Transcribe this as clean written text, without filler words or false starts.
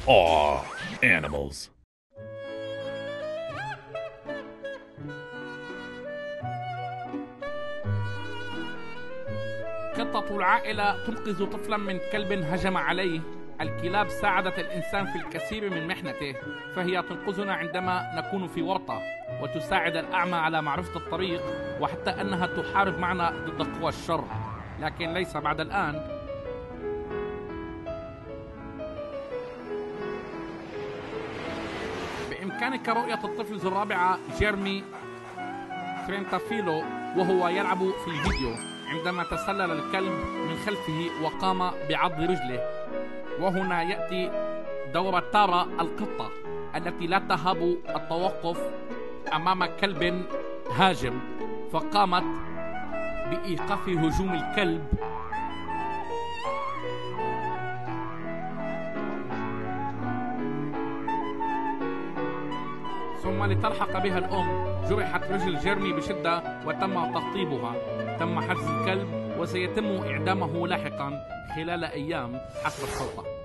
Aw, animals. خطة العائلة تنقذ طفلا من كلب هجم عليه. الكلاب ساعدت الإنسان في الكثير من محنته، فهي تنقذنا عندما نكون في ورطة، وتساعد الأعمى على معرفة الطريق، وحتى أنها تحارب معنا ضد قوى الشر، لكن ليس بعد الآن. بإمكانك رؤية الطفل الرابع جيرمي ترينتافيلو وهو يلعب في الفيديو عندما تسلل الكلب من خلفه وقام بعض رجله. وهنا يأتي دور تارا القطة التي لا تهاب التوقف أمام كلب هاجم، فقامت بإيقاف هجوم الكلب. ثم لتلحق بها الأم. جرحت رجل جيرمي بشدة وتم تخطيبها. تم حجز الكلب وسيتم إعدامه لاحقا خلال أيام حسب السلطة.